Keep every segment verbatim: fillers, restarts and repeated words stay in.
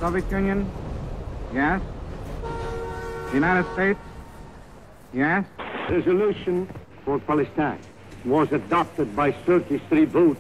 Soviet Union? Yes. The United States? Yes. Resolution for Palestine was adopted by thirty-three votes.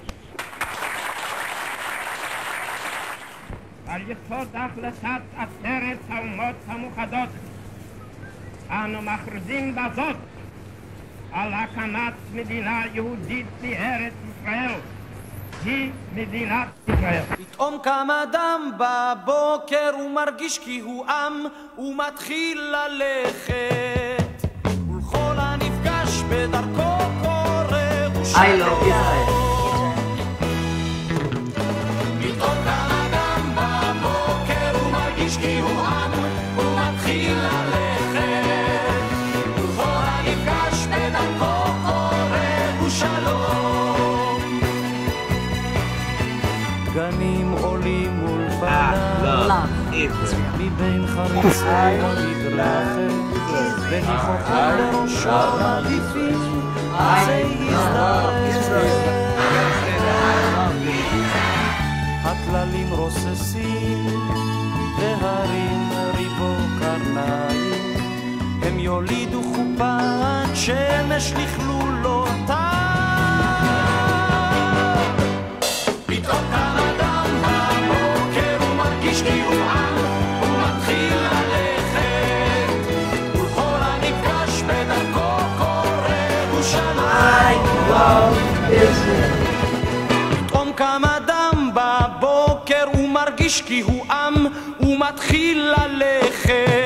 על יסוד החלטת עצרת האומות המאוחדות אנו מכריזים בזאת על הקמת מדינה יהודית בארץ ישראל, היא מדינת ישראל. פתאום קם אדם בבוקר ומרגיש כי הוא עם ומתחיל ללכת, ולכל הנפגש בדרכו קורא ושלום. I love Israel. פתאום קם אדם בבוקר ומרגיש כי הוא עם ומתחיל ללכת, ולכל הנפגש בדרכו קורא ושלום. גנים עולים מול פניו מבין חריצי המדרכת, וניחותים לראשו עדיפים זה יזדרז. הכללים רוססים והרים ריבו קרניים, הם יולידו חופת שמש לכלולותיו. פתאום קם אדם בבוקר ומרגיש כי הוא עם ומתחיל ללכת, ולכל הנפגש בדרכו קורא ושלום. I love Israel. פתאום קם אדם בבוקר ומרגיש כי הוא עם ומתחיל ללכת,